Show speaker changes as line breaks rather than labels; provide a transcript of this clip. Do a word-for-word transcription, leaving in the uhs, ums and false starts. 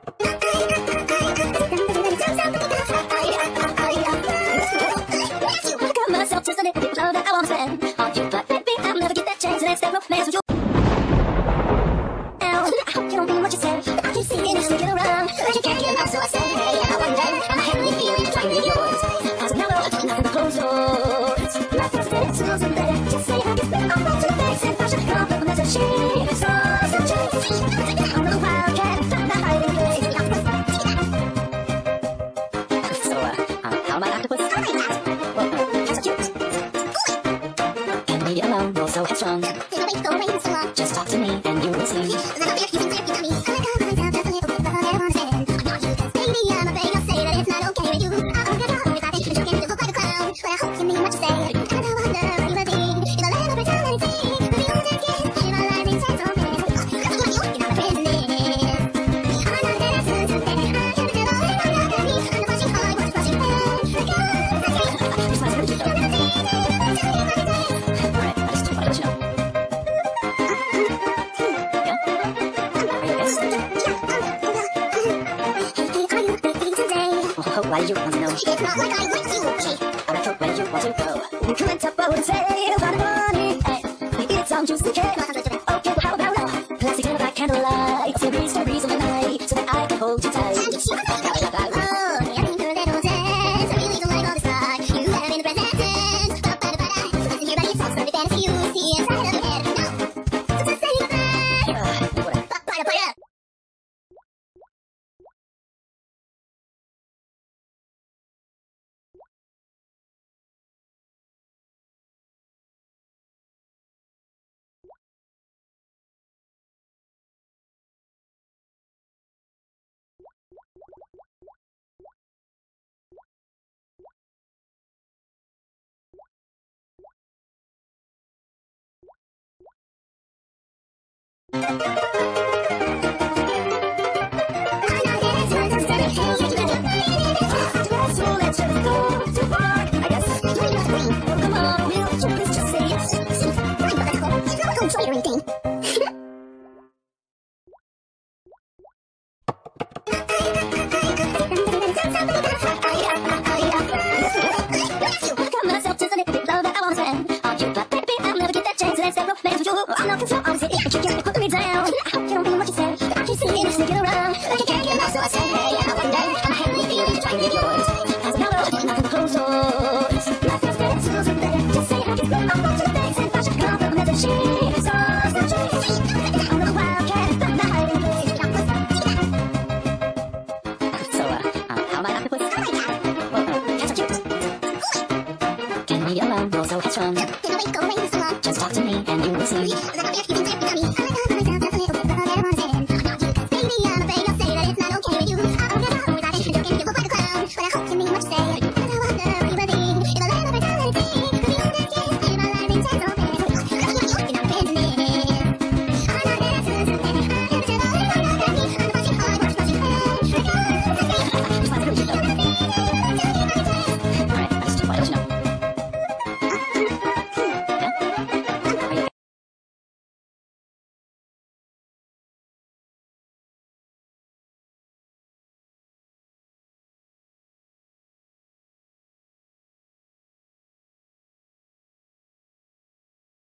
got myself just a little bit love that I wanna spend on you, but baby, I'll never get that chance. And it's that romance with you. Now, I hope you don't mean what you say, but I keep seeing you sneaking around, but you can't get enough, so I say, hey, I wonder, and I heavenly feeling trying to be yours. As of now, nothing but closed doors. Nothing's better, so some better. Just say I can spit on both to the face and fashion compliments and shade. So, so chase, I'm a wildcat, find a hiding place. So, uh, uh, how am I octopus? Well, that's so cute. Can leave you alone, you're so headstrong. Just talk to me and you will see. Why did you want to know? It's not like I want you, okay? I like where you want to go. You can't tap out and say about the money. Hey, it's on juicy cake. Okay, well, how about now? Plastic in a black candlelight. Feel breeze to breeze on the night so that I can hold you tight. Oh, I think a little dance. I really don't like all this talk. You have in the present. Ba-ba-da-ba-da. So listen here, buddy, it's all started fantasy. You see inside of your head. No, so just say goodbye. Uh, whatever. Ba-ba-da-ba-da. So let's just go to park. I guess. Come on, we'll just say yes. It's not a control or anything. I got myself just a little bit love that I wanna spend on you, but baby, I'll never get that chance. And it's that romance with you. I'm not concerned, honestly, but you can't put me down. I hope you don't mean what you say, but I keep seeing you sneaking around, but you can't get enough, so I say, hey, I wonder, and I heavenly feeling trying to be yours. As of now, nothing but closed doors. Nothing's better, so some better. Just say I can spit on both to the face and fashion compliments and shade. So, so chase, I'm a wildcat, find a hiding place. So, uh, uh, how am I octopus? Well, uh, that's so cute. Can leave you alone, you're so headstrong. Just talk to me and you will see.